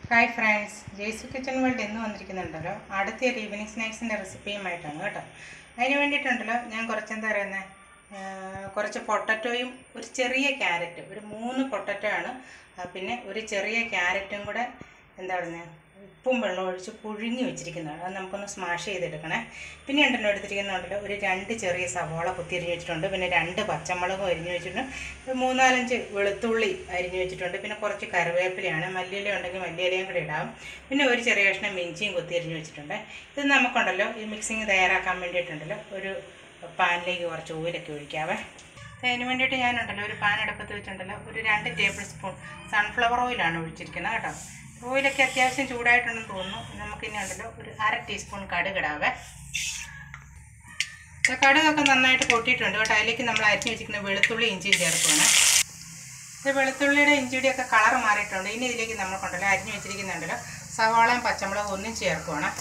Hi friends, Jesu kitchen world എന്ന് വന്നിരിക്കുന്നുണ്ടല്ലോ. അടുത്തൊരു ഈവനിങ് സ്നാക്സിൻ്റെ റെസിപ്പിയുമായിട്ടാണ് കേട്ടോ. അതിന് വേണ്ടിയിട്ടുണ്ടല്ലോ ഞാൻ കുറച്ച് പൊട്ടറ്റോയും ഒരു ചെറിയ ക്യാരറ്റും, ഒരു 3 പൊട്ടറ്റോ ആണ്, പിന്നെ ഒരു ചെറിയ ക്യാരറ്റും കൂടെ ഉപ്പും വെള്ളം ഒഴിച്ച് പുഴുങ്ങി വെച്ചിരിക്കുന്നതാണ്. അത് നമുക്കൊന്ന് സ്മാഷ് ചെയ്തെടുക്കണേ. പിന്നെ എടുത്തിരിക്കുന്നുണ്ടല്ലോ ഒരു 2 ചെറിയ സവാള കുത്തിയരിഞ്ഞ് വെച്ചിട്ടുണ്ട്, പിന്നെ 2 പച്ചമുളകും അരിഞ്ഞ് വെച്ചിട്ടുണ്ട്, 3-4 വെളുത്തുള്ളി അരിഞ്ഞ് വെച്ചിട്ടുണ്ട്, പിന്നെ കുറച്ച് കറിവേപ്പിലയാണ്, മല്ലിയില ഉണ്ടെങ്കിൽ മല്ലിയിലയും കൂടെ ഇടാം, പിന്നെ ഒരു ചെറിയ കഷ്ണം ഇഞ്ചിയും കുത്തിയരിഞ്ഞ് വെച്ചിട്ടുണ്ട്. ഇത് നമുക്കുണ്ടല്ലോ ഈ മിക്സിങ് തയ്യാറാക്കാൻ വേണ്ടിയിട്ടുണ്ടല്ലോ ഒരു പാനിലേക്ക് കുറച്ച് ഓയിലൊക്കെ ഒഴിക്കാവേ. അതിന് വേണ്ടിയിട്ട് ഞാനുണ്ടല്ലോ ഒരു പാൻ അടുപ്പത്ത് വെച്ചിട്ടുണ്ടല്ലോ ഒരു 2 ടേബിൾ സ്പൂൺ സൺഫ്ലവർ ഓയിലാണ് ഒഴിച്ചിരിക്കുന്നത് കേട്ടോ. ഓയിലൊക്കെ അത്യാവശ്യം ചൂടായിട്ടുണ്ടെന്ന് തോന്നുന്നു. നമുക്കിനി ഉണ്ടല്ലോ ഒരു 1/2 ടീസ്പൂൺ കടുകിടാവേ. കടുകൊക്കെ നന്നായിട്ട് പൊട്ടിയിട്ടുണ്ട് കേട്ടോ. അതിലേക്ക് നമ്മൾ അരിഞ്ഞ് വെച്ചിരിക്കുന്ന വെളുത്തുള്ളി ഇഞ്ചിയും ചേർക്കുകയാണ്. ഇത് വെളുത്തുള്ളിയുടെ ഇഞ്ചിയുടെയൊക്കെ കളർ മാറിയിട്ടുണ്ട്. ഇനി ഇതിലേക്ക് നമ്മൾക്കുണ്ടല്ലോ അരിഞ്ഞ് വെച്ചിരിക്കുന്നുണ്ടല്ലോ സവാളയും പച്ചമുളകും ഒന്നും ചേർക്കുകയാണ്.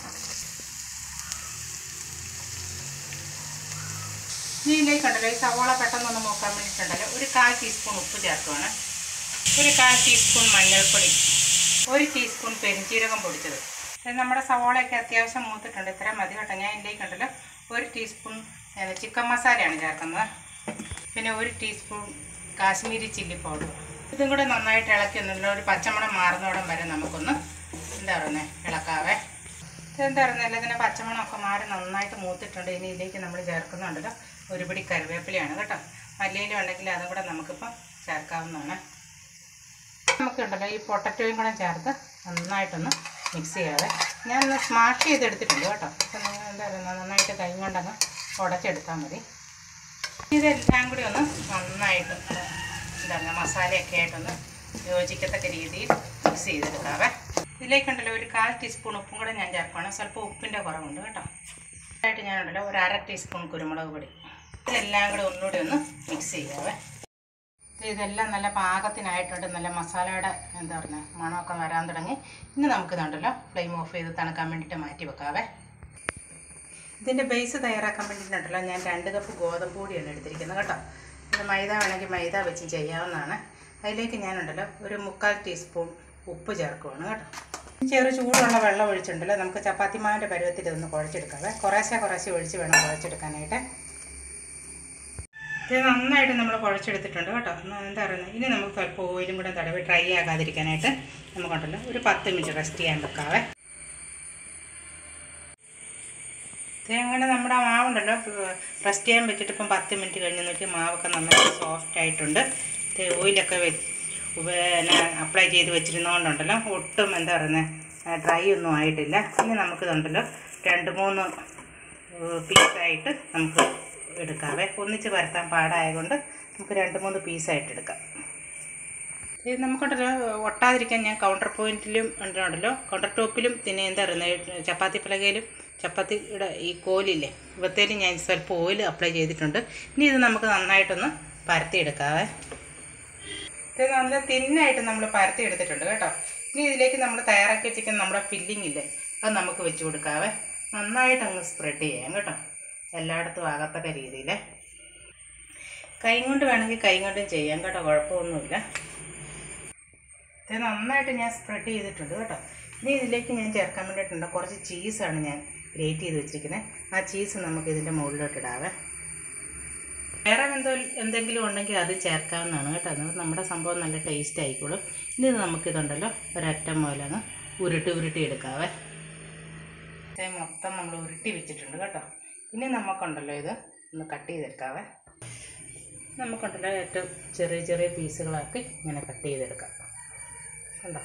ഇനി ഇതിലേക്കുണ്ടല്ലോ ഈ സവാള പെട്ടെന്നൊന്ന് നോക്കാൻ വേണ്ടിയിട്ടുണ്ടല്ലോ ഒരു 1/4 ടീസ്പൂൺ ഉപ്പ് ചേർക്കുകയാണ്, ഒരു 1/4 ടീസ്പൂൺ മഞ്ഞൾപ്പൊടി, 1 ടീസ്പൂൺ പെരുംജീരകം പൊടിച്ചത്. നമ്മുടെ സവാളയൊക്കെ അത്യാവശ്യം മൂത്തിട്ടുണ്ട്, ഇത്ര മതി കേട്ടോ. ഞാൻ ഇതിലേക്കുണ്ടല്ലോ 1 ടീസ്പൂൺ ചിക്കൻ മസാലയാണ് ചേർക്കുന്നത്, പിന്നെ 1 ടീസ്പൂൺ കാശ്മീരി ചില്ലി പൗഡർ. ഇതും കൂടെ നന്നായിട്ട് ഇളക്കി ഒന്നുമില്ല, ഒരു പച്ചമണം മാറുന്നോടം വരെ നമുക്കൊന്ന് ഇളക്കാവേ. ഇതിൻ്റെ പച്ചമണമൊക്കെ മാറി നന്നായിട്ട് മൂത്തിട്ടുണ്ട്. ഇനി ഇതിലേക്ക് നമ്മൾ ചേർക്കുന്നുണ്ടല്ലോ ഒരു പിടി കറിവേപ്പിലയാണ് കേട്ടോ. മല്ലിയില ഉണ്ടെങ്കിൽ അതും കൂടെ നമുക്കിപ്പം ചേർക്കാവുന്നതാണ്. നമുക്കുണ്ടല്ലോ ഈ പൊട്ടറ്റോയും കൂടെ ചേർത്ത് നന്നായിട്ടൊന്ന് മിക്സ് ചെയ്യാതെ ഞാനൊന്ന് സ്മാഷ് ചെയ്തെടുത്തിട്ടുണ്ട് കേട്ടോ. നന്നായിട്ട് കൈ കൊണ്ടൊന്ന് ഉടച്ചെടുത്താൽ മതി. ഇതെല്ലാം കൂടി ഒന്ന് നന്നായിട്ട് മസാലയൊക്കെ ആയിട്ടൊന്ന് യോജിക്കത്തക്ക രീതിയിൽ മിക്സ് ചെയ്തെടുക്കാവേ. ഇതിലേക്കുണ്ടല്ലോ ഒരു 1/4 ടീസ്പൂൺ ഉപ്പും കൂടെ ഞാൻ ചേർക്കുകയാണ്. സ്വല്പം ഉപ്പിൻ്റെ കുറവുണ്ട് കേട്ടോ. ആയിട്ട് ഞാനുണ്ടല്ലോ ഒരു 1/2 ടീസ്പൂൺ കുരുമുളക് പൊടി. ഇതെല്ലാം കൂടെ ഒന്നുകൂടി ഒന്ന് മിക്സ് ചെയ്യാവേ. ഇതെല്ലാം നല്ല പാകത്തിനായിട്ടുണ്ട്. നല്ല മസാലയുടെ മണമൊക്കെ വരാൻ തുടങ്ങി. ഇനി നമുക്കിതുണ്ടല്ലോ ഫ്ലെയിം ഓഫ് ചെയ്ത് തണുക്കാൻ വേണ്ടിയിട്ട് മാറ്റി വെക്കാവേ. ഇതിൻ്റെ ബേസ് തയ്യാറാക്കാൻ വേണ്ടിയിട്ടുണ്ടല്ലോ ഞാൻ 2 കപ്പ് ഗോതമ്പ് പൊടിയാണ് എടുത്തിരിക്കുന്നത് കേട്ടോ. ഇത് മൈദ വേണമെങ്കിൽ മൈദ വെച്ച് ചെയ്യാവുന്നതാണ്. അതിലേക്ക് ഞാനുണ്ടല്ലോ ഒരു 3/4 ടീസ്പൂൺ ഉപ്പ് ചേർക്കുകയാണ് കേട്ടോ. ചെറു ചൂടുള്ള വെള്ളം ഒഴിച്ചിട്ടുണ്ടല്ലോ നമുക്ക് ചപ്പാത്തി മാവിൻ്റെ പരുവത്തിൽ ഇതൊന്ന് കുഴച്ചെടുക്കാവേ. കുറേശ്ശെ ഒഴിച്ച് വേണം കുഴച്ചെടുക്കാനായിട്ട്. ഇത് നന്നായിട്ട് നമ്മൾ കുഴച്ചെടുത്തിട്ടുണ്ട് കേട്ടോ. ഇനി നമുക്ക് സ്വല്പം ഓയിലും കൂടെ തടവി ഡ്രൈ ആകാതിരിക്കാനായിട്ട് നമുക്കുണ്ടല്ലോ ഒരു 10 മിനിറ്റ് റെസ്റ്റ് ചെയ്യാൻ വെക്കാവേ. അങ്ങനെ നമ്മുടെ മാവുണ്ടല്ലോ റെസ്റ്റ് ചെയ്യാൻ വെച്ചിട്ട് ഇപ്പം 10 മിനിറ്റ് കഴിഞ്ഞ് നോക്കി മാവൊക്കെ നന്നായിട്ട് സോഫ്റ്റ് ആയിട്ടുണ്ട്. ഓയിലൊക്കെ അപ്ലൈ ചെയ്ത് വെച്ചിരുന്നതുകൊണ്ടുണ്ടല്ലോ ഒട്ടും ഡ്രൈ ഒന്നും ആയിട്ടില്ല. ഇനി നമുക്കിതുണ്ടല്ലോ 2-3 പീസായിട്ട് നമുക്ക് എടുക്കാവേ. ഒന്നിച്ച് പരത്താൻ പാടായതുകൊണ്ട് നമുക്ക് 2-3 പീസായിട്ട് എടുക്കാം. ഇത് നമുക്കുണ്ടല്ലോ ഒട്ടാതിരിക്കാൻ ഞാൻ കൗണ്ടർ ടോപ്പിലും പിന്നെ ചപ്പാത്തി പലകയിലും ചപ്പാത്തിയുടെ ഈ കോലില്ലേ ഇവത്തേലും ഞാൻ സ്വല്പം ഓയിൽ അപ്ലൈ ചെയ്തിട്ടുണ്ട്. ഇനി ഇത് നമുക്ക് നന്നായിട്ടൊന്ന് പരത്തിയെടുക്കാവേ. ഇത് നല്ല തിന്നായിട്ട് നമ്മൾ പരത്തി എടുത്തിട്ടുണ്ട് കേട്ടോ. ഇനി ഇതിലേക്ക് നമ്മൾ തയ്യാറാക്കി വെച്ചിരിക്കുന്ന നമ്മുടെ ഫില്ലിംഗ് ഇല്ലേ അത് നമുക്ക് വെച്ച് കൊടുക്കാവേ. നന്നായിട്ട് അങ്ങ് സ്പ്രെഡ് ചെയ്യാം കേട്ടോ, എല്ലായിടത്തും ആകത്തക്ക രീതിയിൽ. കൈ കൊണ്ട് വേണമെങ്കിൽ കൈ കൊണ്ടും ചെയ്യാം കേട്ടോ, കുഴപ്പമൊന്നുമില്ല. ഇത് നന്നായിട്ട് ഞാൻ സ്പ്രെഡ് ചെയ്തിട്ടുണ്ട് കേട്ടോ. ഇനി ഇതിലേക്ക് ഞാൻ ചേർക്കാൻ വേണ്ടിയിട്ടുണ്ട് കുറച്ച് ചീസാണ് ഞാൻ ഗ്രേറ്റ് ചെയ്ത് വെച്ചിരിക്കുന്നത്. ആ ചീസ് നമുക്ക് ഇതിൻ്റെ മുകളിലോട്ട് ഇടാവേ. വേറെ എന്തെങ്കിലും ഉണ്ടെങ്കിൽ അത് ചേർക്കാവുന്നതാണ് കേട്ടോ. നമ്മുടെ സംഭവം നല്ല ടേസ്റ്റ് ആയിക്കോളും. ഇനി നമുക്കിതുണ്ടല്ലോ ഒരറ്റം പോലെയാണ് ഉരുട്ടി എടുക്കാവേ. മൊത്തം നമ്മൾ ഉരുട്ടി വെച്ചിട്ടുണ്ട് കേട്ടോ. ഇനി നമുക്കുണ്ടല്ലോ ഇത് ഒന്ന് കട്ട് ചെയ്തെടുക്കാവേ. നമുക്കുണ്ടല്ലോ ഏറ്റവും ചെറിയ പീസുകളാക്കി ഇങ്ങനെ കട്ട് ചെയ്തെടുക്കാം കണ്ടോ.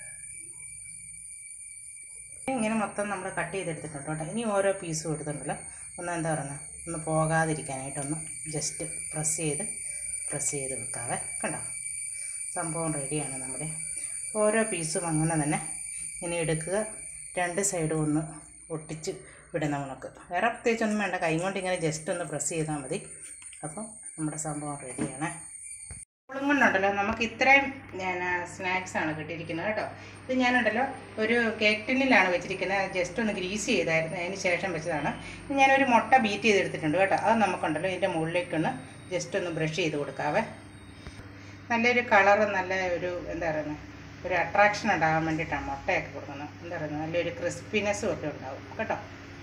ഇങ്ങനെ മൊത്തം നമ്മൾ കട്ട് ചെയ്തെടുത്തിട്ടുണ്ട് കേട്ടോ. ഇനി ഓരോ പീസും എടുത്തിട്ടുണ്ടല്ലോ ഒന്ന് പോകാതിരിക്കാനായിട്ടൊന്ന് ജസ്റ്റ് പ്രസ് ചെയ്ത് വെക്കാവേ കണ്ടോ. സംഭവം റെഡിയാണ് നമ്മുടെ. ഓരോ പീസും അങ്ങനെ തന്നെ ഇങ്ങനെ എടുക്കുക. 2 സൈഡും ഒന്ന് ഒട്ടിച്ച് വിടണം. നമുക്ക് വേറെ പ്രത്യേകിച്ചൊന്നും വേണ്ട, കൈ കൊണ്ട് ഇങ്ങനെ ജസ്റ്റ് ഒന്ന് പ്രസ് ചെയ്താൽ മതി. അപ്പം നമ്മുടെ സംഭവം റെഡിയാണ്. ഇപ്പോഴും കൊണ്ടുണ്ടല്ലോ നമുക്ക് ഇത്രയും സ്നാക്സാണ് കിട്ടിയിരിക്കുന്നത് കേട്ടോ. ഇത് ഞാനുണ്ടല്ലോ ഒരു കേക്ക് ടിന്നിലാണ് വെച്ചിരിക്കുന്നത്. ജസ്റ്റ് ഒന്ന് ഗ്രീസ് ചെയ്തായിരുന്നു, അതിന് ശേഷം വെച്ചതാണ്. ഞാനൊരു മുട്ട ബീറ്റ് ചെയ്തെടുത്തിട്ടുണ്ട് കേട്ടോ. അത് നമുക്കുണ്ടല്ലോ ഇതിൻ്റെ മുകളിലേക്കൊന്ന് ജസ്റ്റ് ഒന്ന് ബ്രഷ് ചെയ്ത് കൊടുക്കാവേ. നല്ലൊരു കളറ്, നല്ല ഒരു ഒരു അട്രാക്ഷൻ ഉണ്ടാകാൻ വേണ്ടിയിട്ടാണ് മുട്ടയൊക്കെ കൊടുക്കുന്നത്. എന്താ പറയുന്നത്, നല്ലൊരു ക്രിസ്പിനെസ്സും ഒക്കെ ഉണ്ടാവും കേട്ടോ.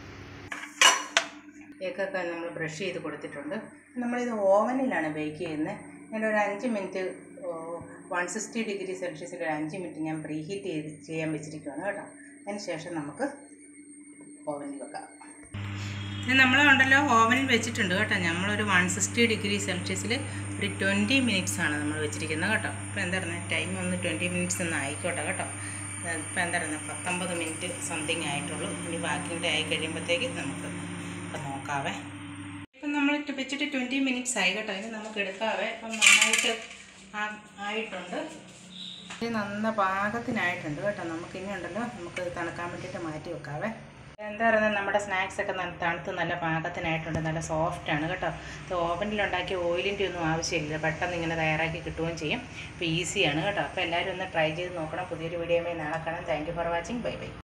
എഗ്ഗൊക്കെ നമ്മൾ ബ്രഷ് ചെയ്ത് കൊടുത്തിട്ടുണ്ട്. നമ്മളിത് ഓവനിലാണ് ബേക്ക് ചെയ്യുന്നത്. ഞാനൊരു 5 മിനിറ്റ് 160 ഡിഗ്രി സെൽഷ്യസിൽ ഒരു 5 മിനിറ്റ് ഞാൻ പ്രീ ഹീറ്റ് ചെയ്യാൻ വെച്ചിരിക്കുകയാണ് കേട്ടോ. അതിന് ശേഷം നമുക്ക് ഓവനിൽ വെക്കാം. ഇത് നമ്മളുണ്ടല്ലോ ഓവനിൽ വെച്ചിട്ടുണ്ട് കേട്ടോ. നമ്മളൊരു 160 ഡിഗ്രി സെൽഷ്യസിൽ ഒരു 20 മിനിറ്റ്സാണ് നമ്മൾ വെച്ചിരിക്കുന്നത് കേട്ടോ. ഇപ്പോൾ എന്താ പറയുന്നത്, ടൈം ഒന്ന് 20 മിനിറ്റ്സ് ഒന്ന് ആയിക്കോട്ടെ കേട്ടോ. ഇപ്പോൾ എന്താ പറയുന്നത്, 19 മിനിറ്റ് സംതിങ് ആയിട്ടുള്ളൂ. ഇനി ബാക്കിയുടെ ആയി കഴിയുമ്പോഴത്തേക്ക് നമുക്ക് നോക്കാവേ. ഇപ്പം നമ്മൾ വെച്ചിട്ട് 20 മിനിറ്റ്സ് ആയി കേട്ടോ. ഇനി നമുക്ക് എടുക്കാവേ. ഇപ്പം നന്നായിട്ട് ആയിട്ടുണ്ട്. ഇത് നന്ന പാകത്തിനായിട്ടുണ്ട് കേട്ടോ. നമുക്കിനി ഉണ്ടല്ലോ, നമുക്ക് തണുക്കാൻ വേണ്ടിയിട്ട് മാറ്റി വെക്കാവേ. എന്താ പറയുന്നത്, നമ്മുടെ സ്നാക്സൊക്കെ തണുത്ത് നല്ല പാകത്തിനായിട്ടുണ്ട്. നല്ല സോഫ്റ്റാണ് കേട്ടോ. ഇത് ഓവനിലുണ്ടാക്കിയ ഓയിലിൻ്റെ ഒന്നും ആവശ്യമില്ല. പെട്ടെന്ന് ഇങ്ങനെ തയ്യാറാക്കി കിട്ടുകയും ചെയ്യും. ഇപ്പോൾ ഈസിയാണ് കേട്ടോ. അപ്പോൾ എല്ലാവരും ഒന്ന് ട്രൈ ചെയ്ത് നോക്കണം. പുതിയൊരു വീഡിയോയുമായി നാളെ കാണാം. Thank you for watching. Bye by.